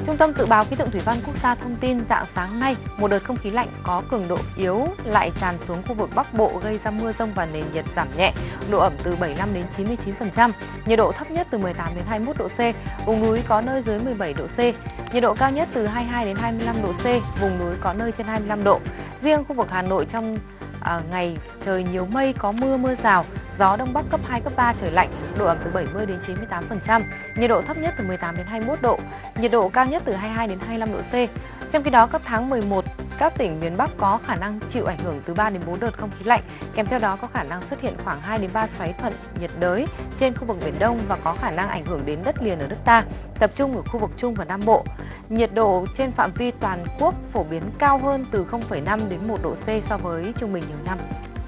Trung tâm Dự báo Khí tượng Thủy văn Quốc gia thông tin rạng sáng nay, một đợt không khí lạnh có cường độ yếu lại tràn xuống khu vực Bắc Bộ gây ra mưa rông và nền nhiệt giảm nhẹ, độ ẩm từ 75 đến 99%, nhiệt độ thấp nhất từ 18 đến 21 độ C, vùng núi có nơi dưới 17 độ C, nhiệt độ cao nhất từ 22 đến 25 độ C, vùng núi có nơi trên 25 độ. Riêng khu vực Hà Nội trong ngày trời nhiều mây, có mưa rào, gió đông bắc cấp 2, cấp 3, trời lạnh, độ ẩm từ 70 đến 98%, nhiệt độ thấp nhất từ 18 đến 21 độ, nhiệt độ cao nhất từ 22 đến 25 độ C. Trong khi đó, cấp tháng 11, các tỉnh miền Bắc có khả năng chịu ảnh hưởng từ 3 đến 4 đợt không khí lạnh, kèm theo đó có khả năng xuất hiện khoảng 2 đến 3 xoáy thuận nhiệt đới trên khu vực Biển Đông và có khả năng ảnh hưởng đến đất liền ở nước ta, tập trung ở khu vực Trung và Nam Bộ. Nhiệt độ trên phạm vi toàn quốc phổ biến cao hơn từ 0,5 đến 1 độ C so với trung bình nhiều năm.